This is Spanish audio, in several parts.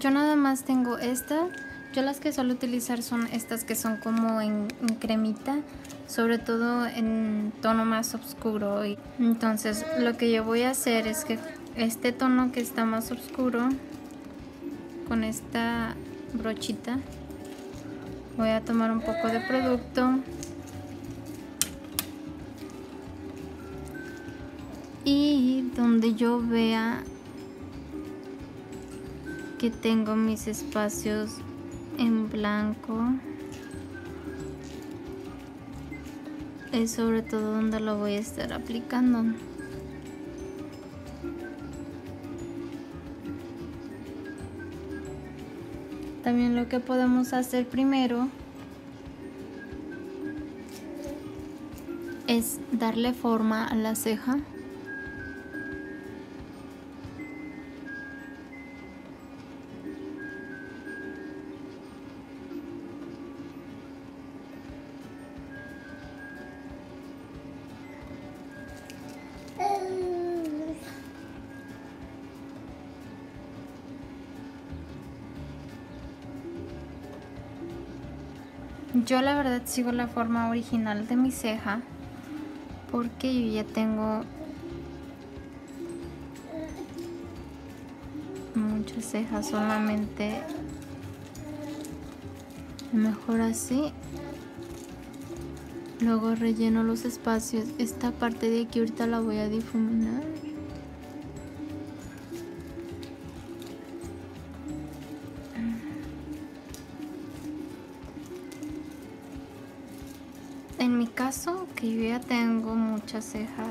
yo nada más tengo esta. Yo las que suelo utilizar son estas que son como en cremita, sobre todo en tono más oscuro. Entonces lo que yo voy a hacer es que este tono que está más oscuro, con esta brochita voy a tomar un poco de producto y donde yo vea que tengo mis espacios en blanco es sobre todo donde lo voy a estar aplicando. También lo que podemos hacer primero es darle forma a la ceja. Yo la verdad sigo la forma original de mi ceja porque yo ya tengo muchas cejas, solamente mejor así. Luego relleno los espacios. Esta parte de aquí ahorita la voy a difuminar. En mi caso, que yo ya tengo mucha ceja,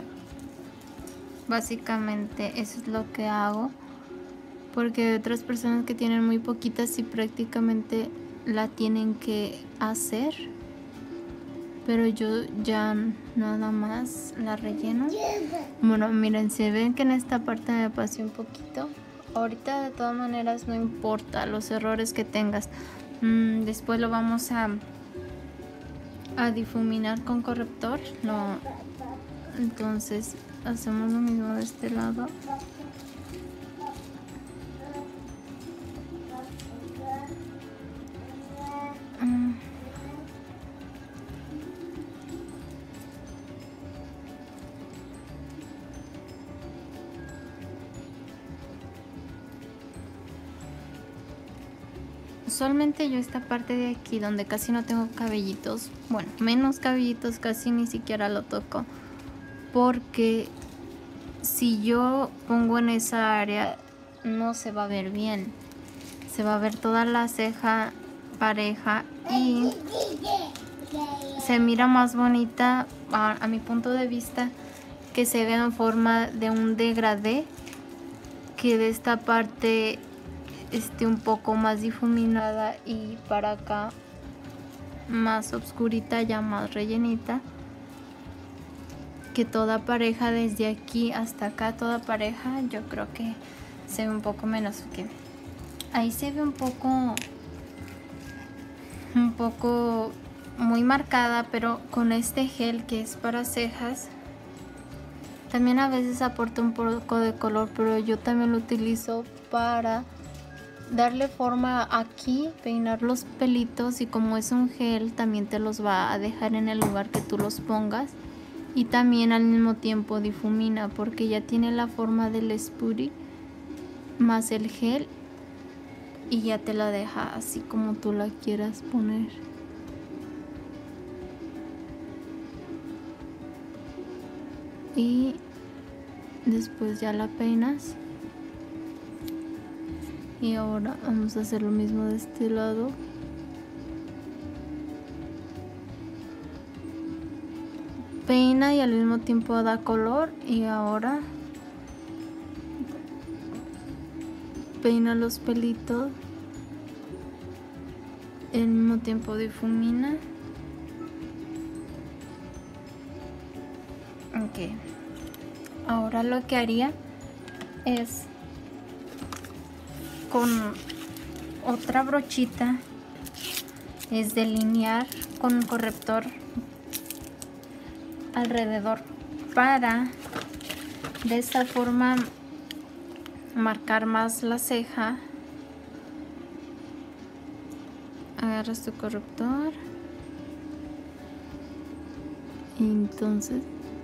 básicamente eso es lo que hago, porque hay otras personas que tienen muy poquitas y prácticamente la tienen que hacer, pero yo ya nada más la relleno. Bueno, miren, si ven que en esta parte me pasé un poquito, ahorita de todas maneras no importa los errores que tengas, después lo vamos a difuminar con corrector. Entonces hacemos lo mismo de este lado. Usualmente yo esta parte de aquí donde casi no tengo cabellitos, bueno, menos cabellitos, casi ni siquiera lo toco, porque si yo pongo en esa área no se va a ver bien, se va a ver toda la ceja pareja y se mira más bonita a mi punto de vista que se vea en forma de un degradé, que de esta parte esté un poco más difuminada y para acá más oscurita, ya más rellenita, que toda pareja desde aquí hasta acá, toda pareja yo creo que se ve un poco menos, que ahí se ve un poco muy marcada, pero con este gel que es para cejas también a veces aporta un poco de color, pero yo también lo utilizo para darle forma aquí, peinar los pelitos, y como es un gel también te los va a dejar en el lugar que tú los pongas, y también al mismo tiempo difumina porque ya tiene la forma del spoolie más el gel y ya te la deja así como tú la quieras poner. Y después ya la peinas. Y ahora vamos a hacer lo mismo de este lado. Peina y al mismo tiempo da color, y ahora peina los pelitos y al mismo tiempo difumina. Ok, ahora lo que haría es con otra brochita es delinear con un corrector alrededor para de esta forma marcar más la ceja agarras tu corrector y entonces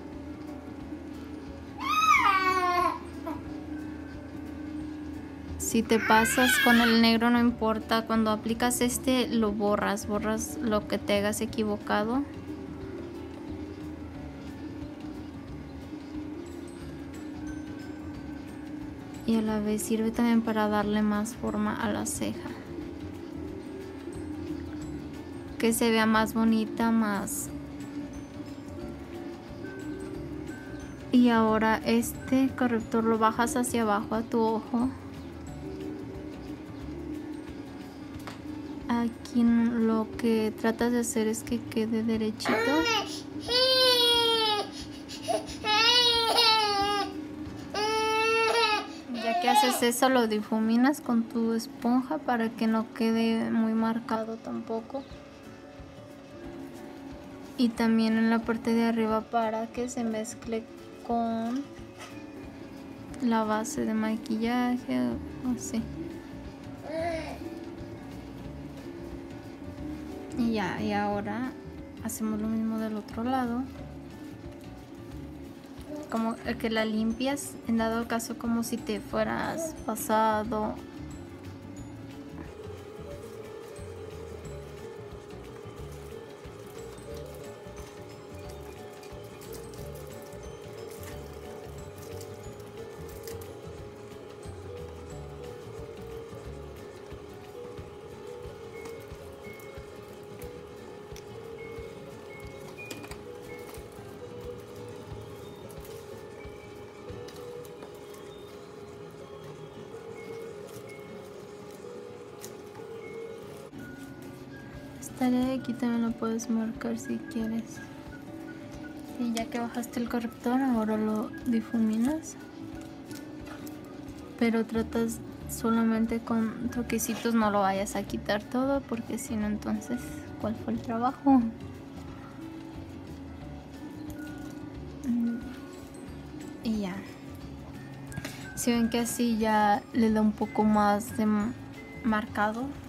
si te pasas con el negro no importa, cuando aplicas este lo borras lo que te hayas equivocado. Y a la vez sirve también para darle más forma a la ceja, que se vea más bonita, más. Y ahora este corrector lo bajas hacia abajo a tu ojo. Aquí lo que tratas de hacer es que quede derechito. Ya que haces eso, lo difuminas con tu esponja para que no quede muy marcado tampoco. Y también en la parte de arriba para que se mezcle con la base de maquillaje o así. Y ya, y ahora hacemos lo mismo del otro lado. Como que la limpias, en dado caso como si te fueras pasado. Esta área de aquí también lo puedes marcar si quieres. Y ya que bajaste el corrector, ahora lo difuminas. Pero tratas solamente con toquecitos, no lo vayas a quitar todo porque si no entonces, ¿cuál fue el trabajo? Y ya. Si ven que así ya le da un poco más de marcado.